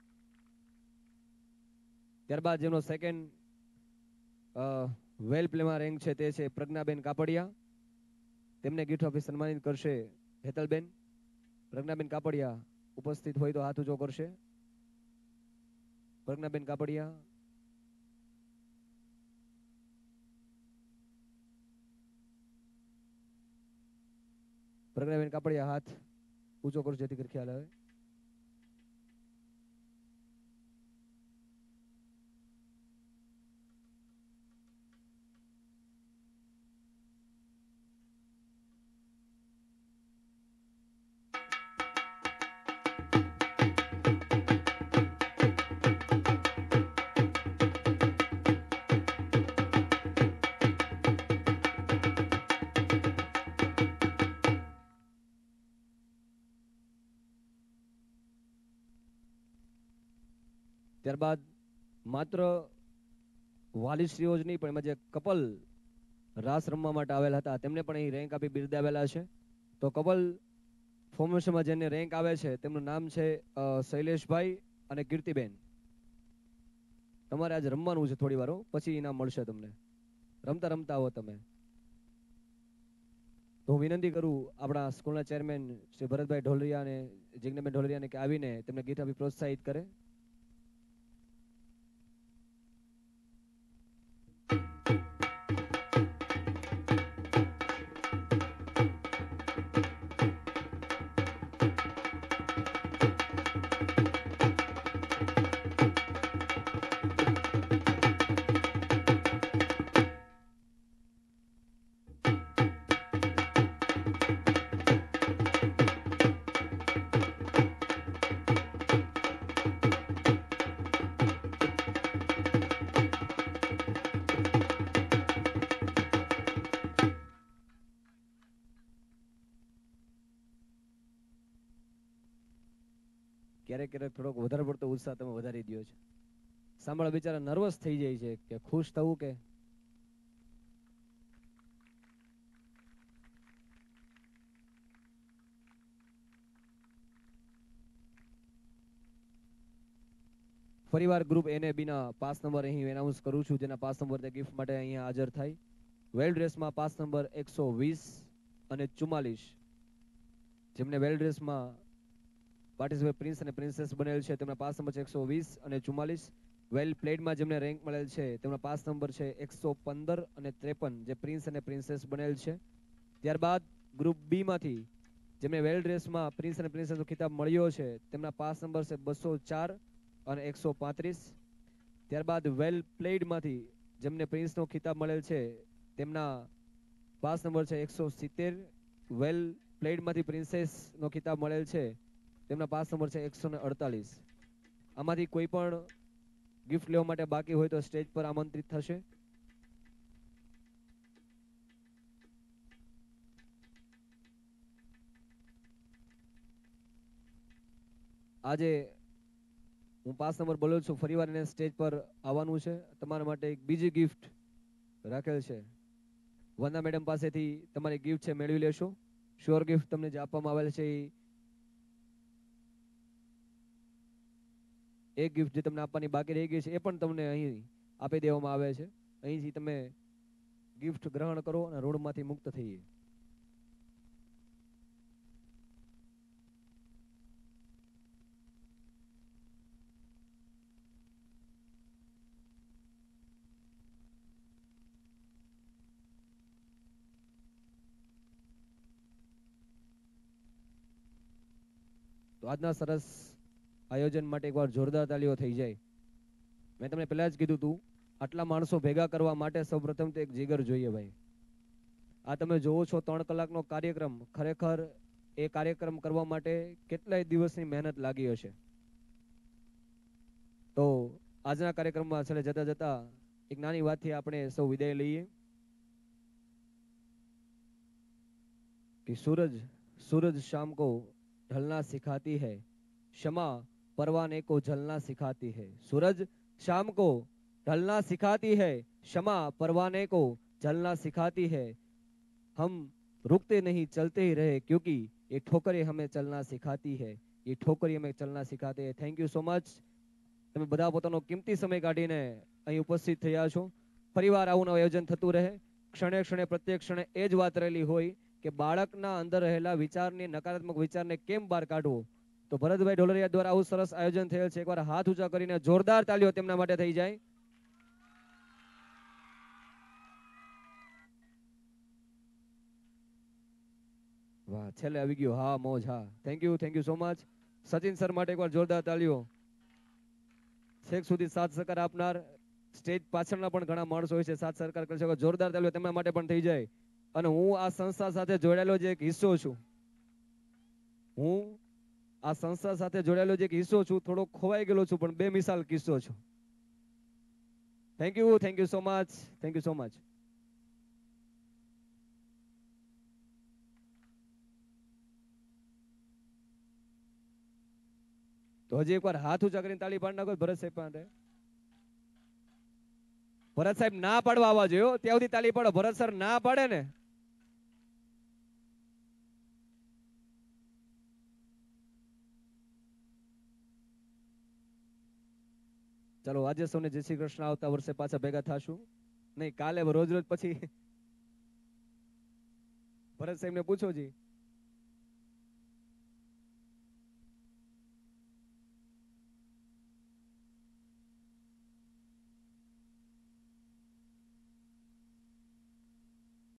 ત્યારબાદ જેમનો સેકન્ડ વેલ પ્લેમાં રેન્ક છે તે છે પ્રજ્ઞાબેન કાપડિયા. તેમને ગિફ્ટ આપી સન્માનિત કરશે હેતલબેન. પ્રજ્ઞાબેન કાપડિયા ઉપસ્થિત હોય તો હાથ ઊંચો કરશે. પ્રજ્ઞાબેન કાપડિયા. પ્રજ્ઞાબેન કાપડિયા હાથ ઊંચો કરશે જેથી કરી ખ્યાલ આવે. ત્યારબાદ માત્ર વાલીશ્રીઓ જ નહીં, પણ એમાં જે કપલ રાસ રમવા માટે આવેલા હતા તેમને પણ અહીં રેન્ક આપી બિરદાવેલા છે. તો કપલ ફોર્મેશનમાં જેને રેન્ક આવે છે તેમનું નામ છે શૈલેષભાઈ અને કીર્તિબેન. તમારે આજે રમવાનું છે થોડી વાર, પછી ઇનામ મળશે તમને. રમતા રમતા આવો તમે. તો હું વિનંતી કરું આપણા સ્કૂલના ચેરમેન શ્રી ભરતભાઈ ઢોલરિયા અને જિજ્ઞાબેન ઢોલરિયાને કે આવીને તેમને ગીત આપી પ્રોત્સાહિત કરે. ક્યારેક ક્યારેક થોડોક વધારે પડતો ઉત્સાહ તમે વધારી દો છો. સાંભળ બિચારા નર્વસ થઈ જાય છે કે ખુશ થવું કે ફરીવાર ગ્રુપ NAB ના 5 નંબર અહીં એનાઉન્સ કરું છું, જેના 5 નંબર તે ગિફ્ટ માટે અહીંયા હાજર થાય. વેલ ડ્રેસમાં 5 નંબર 120 અને 44, જેમને વેલ ડ્રેસમાં પાર્ટિસિપેટ પ્રિન્સ અને પ્રિન્સેસ બનેલ છે તેમના 5 નંબર છે 120 અને 44. વેલ પ્લેડમાં જેમને રેન્ક મળેલ છે તેમના 5 નંબર છે 115 અને 53, જે પ્રિન્સ અને પ્રિન્સેસ બનેલ છે. ત્યારબાદ ગ્રુપ બી માંથી જેમને વેલ ડ્રેસમાં પ્રિન્સ અને પ્રિન્સેસનો ખિતાબ મળ્યો છે તેમના 5 નંબર છે 204 અને 135. ત્યારબાદ વેલ પ્લેડમાંથી જેમને પ્રિન્સનો ખિતાબ મળેલ છે તેમના 5 નંબર છે 170. વેલ પ્લેડમાંથી પ્રિન્સેસનો ખિતાબ મળેલ છે તેમના 5 નંબર છે 148. આમાંથી કોઈ પણ ગિફ્ટ લેવા માટે બાકી હોય તો સ્ટેજ પર આમંત્રિત થશે. આજે હું 5 નંબર બોલું છું, ફરીવાર એને સ્ટેજ પર આવવાનું છે. તમારા માટે એક બીજી ગિફ્ટ રાખેલ છે. વંદના મેડમ પાસેથી તમારી ગિફ્ટ છે મેળવી લેશો. શ્યોર ગિફ્ટ તમને જે આપવામાં આવેલ છે એક ગિફ્ટ જે તમને આપવાની બાકી રહી ગઈ છે એ પણ તમને અહીં આપી દેવામાં આવે છે. અહીંથી તમે ગિફ્ટ ગ્રહણ કરો અને ઋણમાંથી મુક્ત થઈએ. તો આજના સરસ આયોજન માટે એકવાર જોરદાર તાલીઓ થઈ જાય. મેં તમને પહેલા જ કીધું હતું, આટલા માણસો ભેગા કરવા માટે સૌપ્રથમ તો એક જીગર જોઈએ ભાઈ. આ તમે જોવો છો 3 કલાકનો કાર્યક્રમ, ખરેખર એ કાર્યક્રમ કરવા માટે કેટલાય દિવસની મહેનત લાગી હશે. તો આજના કાર્યક્રમમાં છેલ્લે જતા જતા એક નાની વાતથી આપણે સૌ વિદાય લઈએ कि सूरज शाम को ढलना सिखाती है, क्षमा परवाने को जलना सिखाती है. सूरज शाम को ढलना सिखाती है, क्षमा परवाने को जलना सिखाती है. हम रुकते नहीं चलते ही रहे क्योंकि ये ठोकरें हमें चलना सिखाती है. ये ठोकरें हमें चलना सिखाते हैं. Thank you so much. તમે બધા પોતાનો કિંમતી સમય કાઢીને અહીં ઉપસ્થિત થયા છો. ફરીવાર આવું નવું આયોજન થતું રહે. ક્ષણે ક્ષણે પ્રત્યેક ક્ષણે એ જ વાત રહેલી હોય કે બાળકના અંદર રહેલા વિચારની, નકારાત્મક વિચારને કેમ બહાર કાઢવો. તો ભરતભાઈ ઢોલરિયા દ્વારા આવું સરસ આયોજન થયેલ છે. એકવાર હાથ ઊંચા કરીને જોરદાર તાલીઓ તેમના માટે થઈ જાય. વાહ, છેલ્લે આવી ગયો. હા મોજ. હા, thank you so much. Sachin sir માટે એકવાર જોરદાર તાલીઓ. છેક સુધી સાથ સહકાર આપનાર સ્ટેજ પાછળના પણ ઘણા માણસો હોય છે, સાથ સહકાર કરી શકો. જોરદાર તાલીઓ તેમના માટે પણ થઈ જાય. અને હું આ સંસ્થા સાથે જોડાયેલો જે એક હિસ્સો છું, થોડો ખોવાઈ ગયેલો છું, પણ બેમિસાલ કિસ્સો છું. Thank you so much. તો હજી એકવાર હાથ ઊંચા કરીને તાળી પાડી નાખો ભરત સાહેબ માટે. ભરત સાહેબ ના પાડવા આવવા જોઈએ, ત્યાં સુધી તાળી પાડો. ભરત સર ના પાડે ને ચલો આજે સૌને જય શ્રી કૃષ્ણ. આવતા વર્ષે પાછા ભેગા થાશું. નહીં, કાલે રોજ પછી ભરત સાહેબ ને પૂછો જી.